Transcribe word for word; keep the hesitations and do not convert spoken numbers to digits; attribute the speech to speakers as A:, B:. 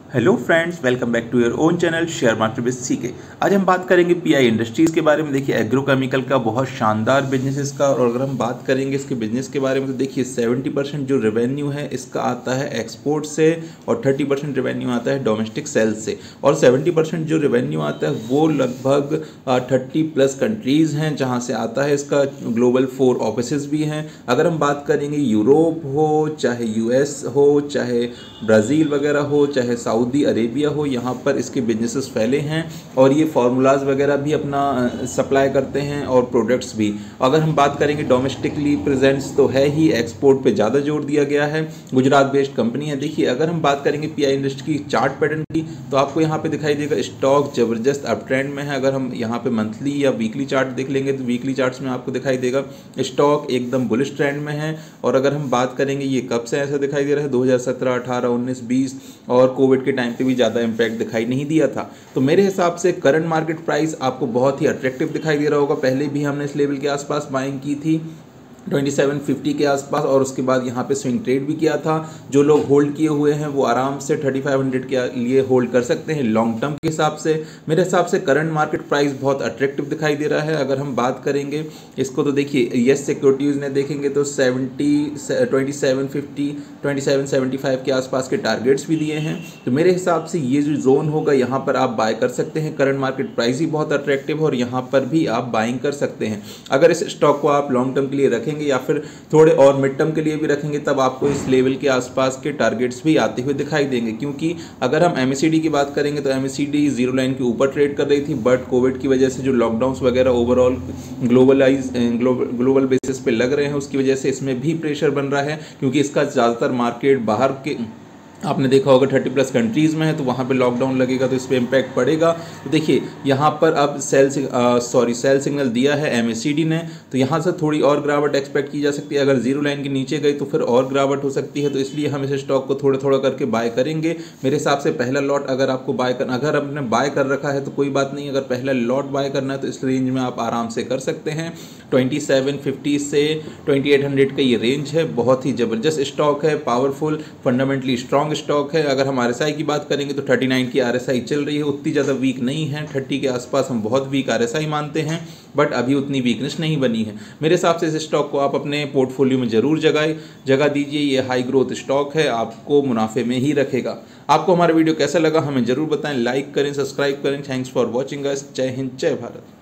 A: Hello friends, welcome back to your own channel share market with CK. आज हम बात करेंगे पीआई इंडस्ट्रीज़ के बारे में। देखिए, एग्रोकेमिकल का बहुत शानदार बिजनेस इसका, और अगर हम बात करेंगे इसके बिजनेस के बारे में तो देखिए सत्तर परसेंट जो रेवेन्यू है इसका आता है एक्सपोर्ट से और तीस परसेंट रेवेन्यू आता है डोमेस्टिक सेल्स से, और सत्तर परसेंट जो रेवेन्यू आता है वो लगभग थर्टी प्लस कंट्रीज़ हैं जहाँ से आता है। इसका ग्लोबल फोर ऑफिसेज भी हैं। अगर हम बात करेंगे यूरोप हो, चाहे यूएस हो, चाहे ब्राज़ील वगैरह हो, चाहे सऊदी अरेबिया हो, यहाँ पर इसके बिजनेसेस फैले हैं और ये फार्मूलाज वगैरह भी अपना सप्लाई करते हैं और प्रोडक्ट्स भी। अगर हम बात करेंगे डोमेस्टिकली प्रेजेंस तो है ही, एक्सपोर्ट पे ज़्यादा जोर दिया गया है। गुजरात बेस्ड कंपनी है। देखिए, अगर हम बात करेंगे पीआई इंडस्ट्री की चार्ट पैटर्न की तो आपको यहाँ पे दिखाई देगा स्टॉक ज़बरदस्त अप ट्रेंड में है। अगर हम यहाँ पे मंथली या वीकली चार्ट देख लेंगे तो वीकली चार्ट्स में आपको दिखाई देगा स्टॉक एकदम बुलिश ट्रेंड में है। और अगर हम बात करेंगे ये कब से ऐसा दिखाई दे रहा है, दो हज़ार सत्रह, अठारह, उन्नीस, बीस और कोविड के टाइम पे भी ज़्यादा इम्पैक्ट दिखाई नहीं दिया था। तो मेरे हिसाब से करंट मार्केट प्राइस आपको बहुत ही अट्रैक्टिव दिखाई दे रहा होगा। पहले भी हमने इस लेवल के आसपास बाइंग की थी सत्ताईस सौ पचास के आसपास, और उसके बाद यहाँ पे स्विंग ट्रेड भी किया था। जो लोग होल्ड किए हुए हैं वो आराम से पैंतीस सौ के लिए होल्ड कर सकते हैं लॉन्ग टर्म के हिसाब से। मेरे हिसाब से करंट मार्केट प्राइस बहुत अट्रैक्टिव दिखाई दे रहा है। अगर हम बात करेंगे इसको तो देखिए येस सिक्योरिटीज़ ने देखेंगे तो seventy twenty seven fifty twenty seven seventy five के आसपास के टारगेट्स भी दिए हैं। तो मेरे हिसाब से ये जो जोन होगा यहाँ पर आप बाय कर सकते हैं। करंट मार्केट प्राइस ही बहुत अट्रैक्टिव है और यहाँ पर भी आप बाइंग कर सकते हैं। अगर इस स्टॉक को आप लॉन्ग टर्म के लिए रखेंगे या फिर थोड़े और मिड टर्म के लिए भी रखेंगे तब आपको इस लेवल के आसपास के टारगेट्स भी आते हुए दिखाई देंगे। क्योंकि अगर हम एमएसीडी की बात करेंगे तो एमएसीडी जीरो लाइन के ऊपर ट्रेड कर रही थी, बट कोविड की वजह से जो लॉकडाउन्स वगैरह ओवरऑल ग्लोबलाइज ग्लोबल बेसिस पे लग रहे हैं उसकी वजह से इसमें भी प्रेशर बन रहा है। क्योंकि इसका ज़्यादातर मार्केट बाहर के आपने देखा होगा थर्टी प्लस कंट्रीज़ में है, तो वहाँ पे लॉकडाउन लगेगा तो इस पर इम्पैक्ट पड़ेगा। तो देखिए यहाँ पर अब सेल सॉरी सेल सिग्नल दिया है एमएससीडी ने, तो यहाँ से थोड़ी और गिरावट एक्सपेक्ट की जा सकती है। अगर जीरो लाइन के नीचे गई तो फिर और गिरावट हो सकती है। तो इसलिए हम इस स्टॉक को थोड़ा थोड़ा करके बाय करेंगे। मेरे हिसाब से पहला लॉट अगर आपको बाय करना, अगर आपने बाय कर रखा है तो कोई बात नहीं, अगर पहला लॉट बाय करना है तो इस रेंज में आप आराम से कर सकते हैं। ट्वेंटी सेवन फिफ्टी से ट्वेंटी एट हंड्रेड का ये रेंज है। बहुत ही ज़बरदस्त स्टॉक है, पावरफुल, फंडामेंटली स्ट्रॉन्ग स्टॉक है। अगर हम आरएसआई की बात करेंगे तो उनतालीस की आरएसआई चल रही है, उतनी ज़्यादा वीक नहीं है। तीस के आसपास हम बहुत वीक आरएसआई मानते हैं, बट अभी उतनी वीकनेस नहीं बनी है। मेरे हिसाब से इस स्टॉक को आप अपने पोर्टफोलियो में ज़रूर जगह जगह दीजिए। ये हाई ग्रोथ स्टॉक है, आपको मुनाफे में ही रखेगा। आपको हमारा वीडियो कैसा लगा हमें ज़रूर बताएं, लाइक करें, सब्सक्राइब करें। Thanks for watching us. जय हिंद, जय भारत।